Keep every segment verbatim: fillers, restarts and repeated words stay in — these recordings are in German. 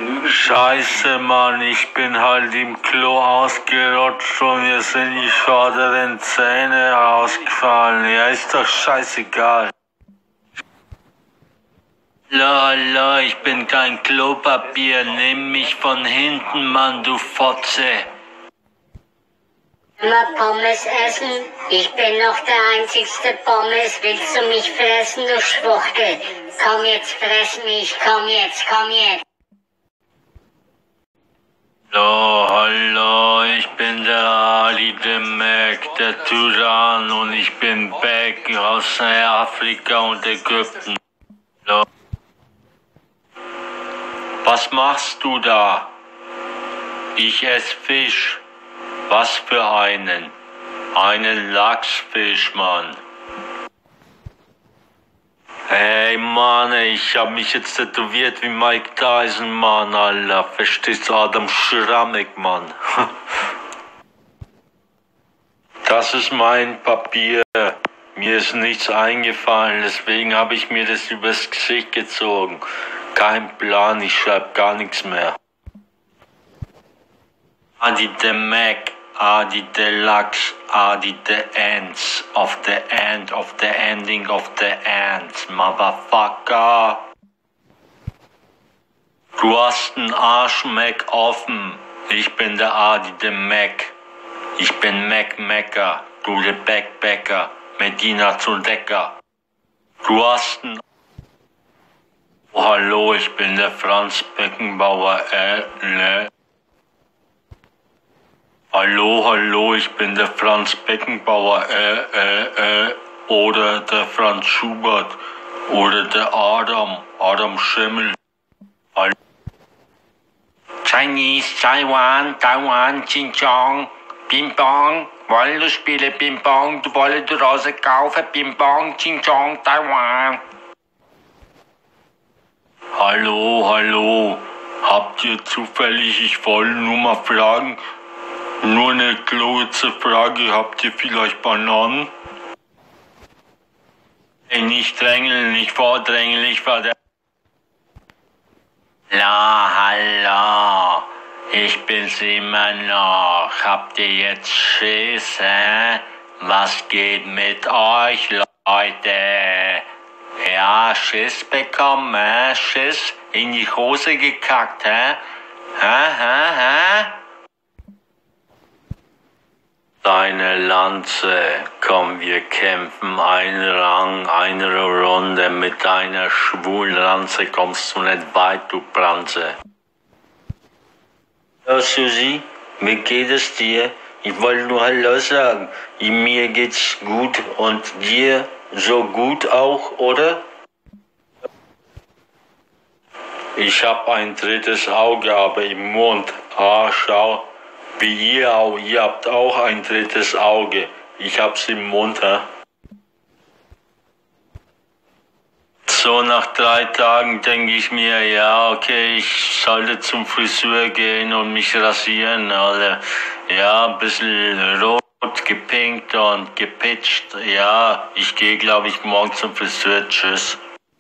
Scheiße, Mann, ich bin halt im Klo ausgerutscht und mir sind die vorderen Zähne rausgefallen. Ja, ist doch scheißegal. Hallo, hallo, ich bin kein Klopapier. Nimm mich von hinten, Mann, du Fotze. Immer Pommes essen? Ich bin noch der einzigste Pommes. Willst du mich fressen, du Schwuchtel? Komm jetzt, fress mich. Komm jetzt, komm jetzt. Hallo, hallo, ich bin der Ali de Mac, der Tyrann, und ich bin back aus Afrika und Ägypten. Hallo. Was machst du da? Ich esse Fisch. Was für einen? Einen Lachsfisch, Mann. Hey, Mann, ich hab mich jetzt tätowiert wie Mike Tyson, Mann, Alter. Verstehst du, Adam Schrammek, Mann. Das ist mein Papier. Mir ist nichts eingefallen, deswegen habe ich mir das übers Gesicht gezogen. Kein Plan, ich schreib gar nichts mehr. Adi the Mac, Adi Deluxe, Adi the Ends of the end of the ending of the ends, Motherfucker. Du hast einen Arsch Mac offen. Ich bin der Adi the Mac. Ich bin Mac Mecker, du der Backpacker, Medina zu Decker. Du hast einen... Oh, hallo, ich bin der Franz Beckenbauer, äh, ne. Hallo, hallo, ich bin der Franz Beckenbauer, äh, äh, äh, oder der Franz Schubert, oder der Adam, Adam Schimmel. Hallo. Chinese, Taiwan, Taiwan, Xinjiang, Bing Bong, wollen du spielen Bing Bong, du wolltest du raus kaufen, Bing Bong, Xinjiang, Taiwan. Hallo, hallo, habt ihr zufällig, ich wollte nur mal fragen, nur eine kurze Frage, habt ihr vielleicht Bananen? Ey, nicht drängeln, nicht vordrängeln, ich war der... La, hallo, ich bin's immer noch, habt ihr jetzt Schiss, hä? Was geht mit euch, Leute? Ja, Schiss bekommen, hä? Schiss in die Hose gekackt, hä? Hä, hä, hä? Deine Lanze, komm, wir kämpfen, ein Rang, eine Runde, mit deiner schwulen Lanze kommst du nicht weit, du Pranze. Hallo Susi, wie geht es dir? Ich wollte nur Hallo sagen. Mir geht's gut und dir so gut auch, oder? Ich hab ein drittes Auge, aber im Mund. Ah, schau. Wie ihr auch, ihr habt auch ein drittes Auge. Ich hab's im Mund, hä? So nach drei Tagen denke ich mir, ja, okay, ich sollte zum Friseur gehen und mich rasieren, oder? Ja, ein bisschen rot, gepinkt und gepitcht. Ja, ich gehe, glaube ich, morgen zum Friseur. Tschüss.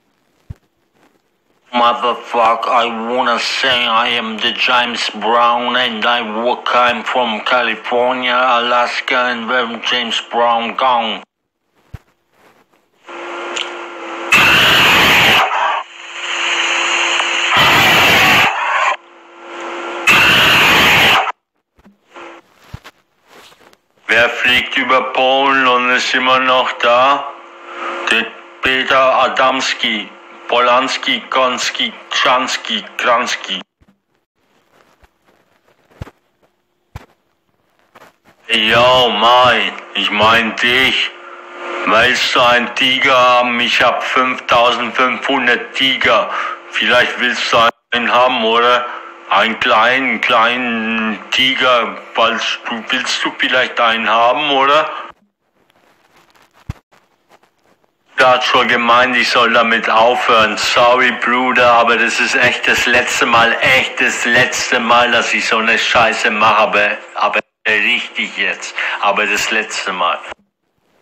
Motherfucker, I wanna say I am the James Brown and I walk I'm from California, Alaska, and where James Brown gone. Wer fliegt über Polen und ist immer noch da? Der Peter Adamski. Polanski, Konski, Czanski, Kranski. Yo, mein, ich mein dich. Willst du einen Tiger haben? Ich hab fünftausendfünfhundert Tiger. Vielleicht willst du einen haben, oder? Einen kleinen, kleinen Tiger. Willst du, willst du vielleicht einen haben, oder? Er hat schon gemeint, ich soll damit aufhören. Sorry, Bruder, aber das ist echt das letzte Mal, echt das letzte Mal, dass ich so eine Scheiße mache, aber, aber richtig jetzt, aber das letzte Mal.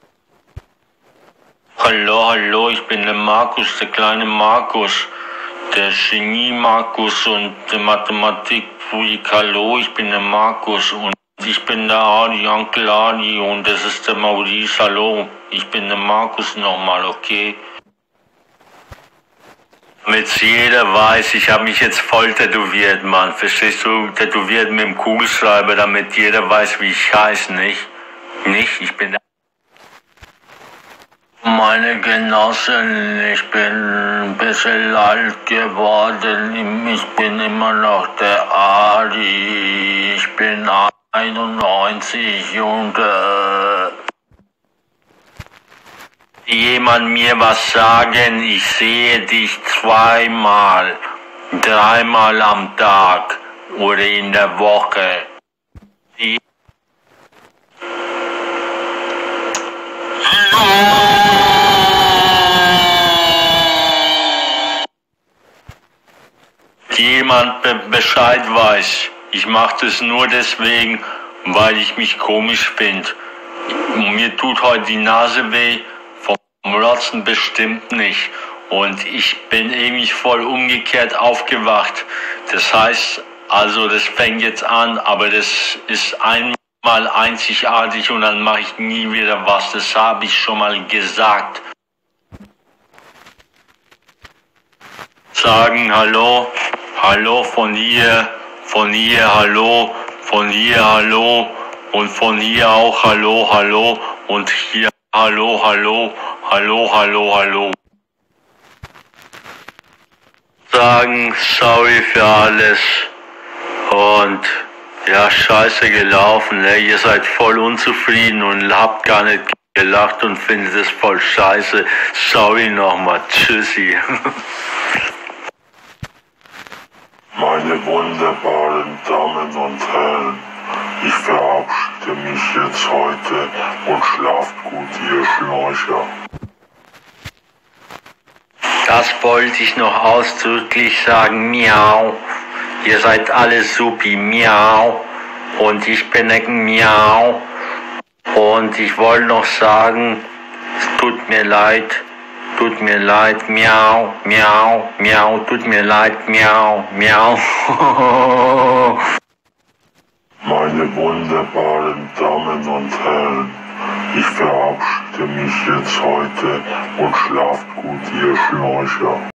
Hallo, hallo, ich bin der Markus, der kleine Markus, der Chemie Markus und der Mathematik Freak. Hallo, ich bin der Markus und ich bin der Adi, Onkel Adi und das ist der Maurice. Hallo, ich bin der Markus nochmal, okay? Damit jeder weiß, ich habe mich jetzt voll tätowiert, Mann. Verstehst du? Tätowiert mit dem Kugelschreiber, damit jeder weiß, wie ich heiße, nicht? Nicht? Ich bin der... Meine Genossen, ich bin ein bisschen alt geworden. Ich bin immer noch der Adi. Ich bin einundneunzig und äh, jemand mir was sagen, ich sehe dich zweimal, dreimal am Tag oder in der Woche. Die jemand be Bescheid weiß. Ich mache das nur deswegen, weil ich mich komisch finde. Mir tut heute die Nase weh, vom Rotzen bestimmt nicht. Und ich bin irgendwie voll umgekehrt aufgewacht. Das heißt, also das fängt jetzt an, aber das ist einmal einzigartig und dann mache ich nie wieder was. Das habe ich schon mal gesagt. Sagen Hallo. Hallo von hier, von hier, hallo, von hier, hallo und von hier auch hallo, hallo und hier hallo, hallo, hallo, hallo, hallo. Sagen sorry für alles und ja, scheiße gelaufen, ne? Ihr seid voll unzufrieden und habt gar nicht gelacht und findet es voll scheiße. Sorry nochmal, tschüssi. Meine wunderbaren Damen und Herren, ich verabschiede mich jetzt heute und schlaft gut, ihr Schnorcher. Das wollte ich noch ausdrücklich sagen, miau. Ihr seid alle supi, miau. Und ich bin ein miau. Und ich wollte noch sagen, es tut mir leid. Tut mir leid, miau, miau, miau, tut mir leid, miau, miau. Meine wunderbaren Damen und Herren, ich verabschiede mich jetzt heute und schlaft gut, ihr Schnorcher.